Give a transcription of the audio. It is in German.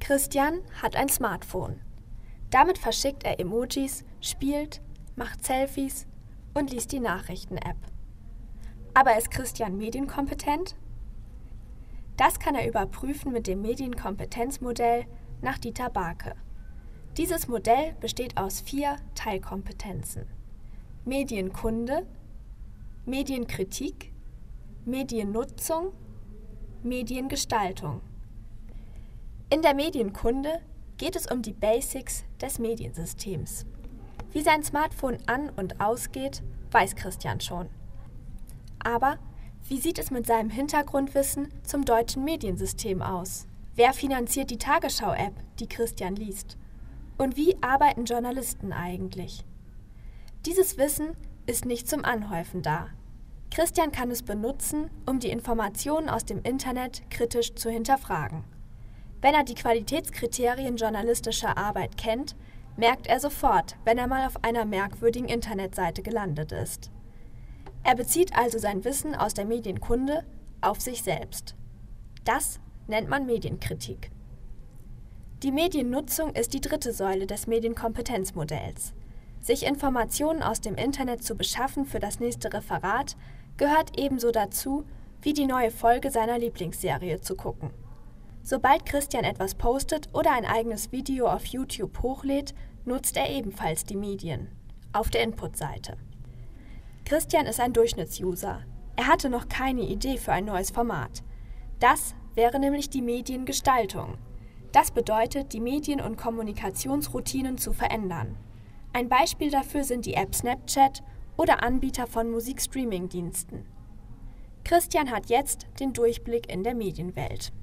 Christian hat ein Smartphone. Damit verschickt er Emojis, spielt, macht Selfies und liest die Nachrichten-App. Aber ist Christian medienkompetent? Das kann er überprüfen mit dem Medienkompetenzmodell nach Dieter Barke. Dieses Modell besteht aus 4 Teilkompetenzen: Medienkunde, Medienkritik, Mediennutzung, Mediengestaltung. In der Medienkunde geht es um die Basics des Mediensystems. Wie sein Smartphone an- und ausgeht, weiß Christian schon. Aber wie sieht es mit seinem Hintergrundwissen zum deutschen Mediensystem aus? Wer finanziert die Tagesschau-App, die Christian liest? Und wie arbeiten Journalisten eigentlich? Dieses Wissen ist nicht zum Anhäufen da. Christian kann es benutzen, um die Informationen aus dem Internet kritisch zu hinterfragen. Wenn er die Qualitätskriterien journalistischer Arbeit kennt, merkt er sofort, wenn er mal auf einer merkwürdigen Internetseite gelandet ist. Er bezieht also sein Wissen aus der Medienkunde auf sich selbst. Das nennt man Medienkritik. Die Mediennutzung ist die 3. Säule des Medienkompetenzmodells. Sich Informationen aus dem Internet zu beschaffen für das nächste Referat gehört ebenso dazu, wie die neue Folge seiner Lieblingsserie zu gucken. Sobald Christian etwas postet oder ein eigenes Video auf YouTube hochlädt, nutzt er ebenfalls die Medien auf der Input-Seite. Christian ist ein Durchschnittsuser. Er hatte noch keine Idee für ein neues Format. Das wäre nämlich die Mediengestaltung. Das bedeutet, die Medien- und Kommunikationsroutinen zu verändern. Ein Beispiel dafür sind die App Snapchat oder Anbieter von Musikstreaming-Diensten. Christian hat jetzt den Durchblick in der Medienwelt.